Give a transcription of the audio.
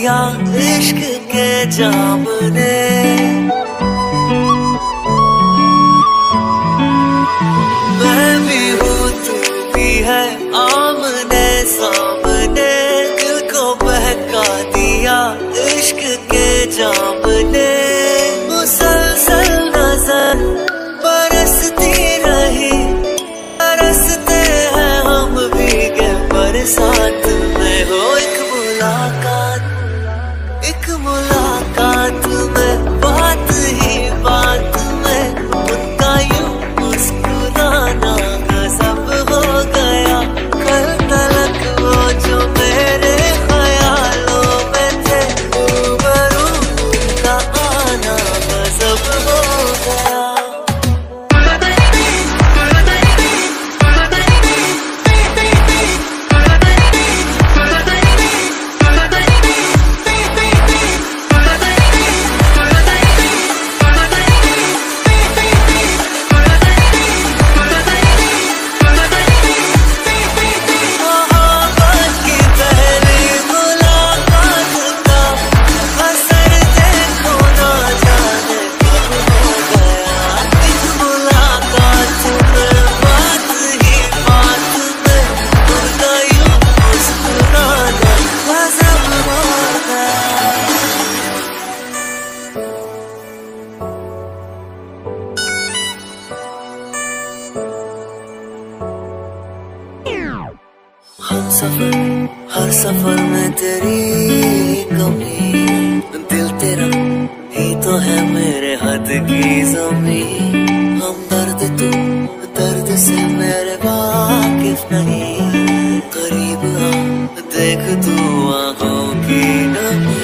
दिया इश्क के जाम ने। मैं भी हूँ तू भी है आमने सामने, दिल को बहका दिया इश्क के जाम ने। मुसलसल नजर बरसती रही, बरसते हैं हम भीगे बरसात में। हो एक मुलाकात में, बात ही बात में उनका यूं मुस्कुराना गजब हो गया। कल तलक वो जो मेरे ख्यालों में थे, रूबरू उनका आना गजब हो गया। हर सफर में तेरी कमी, दिल तेरा ही तो है मेरे हद की ज़मीं। हम दर्द से मेरे वाकिफ नहीं, करीब आ देख तू आँखों की नमी।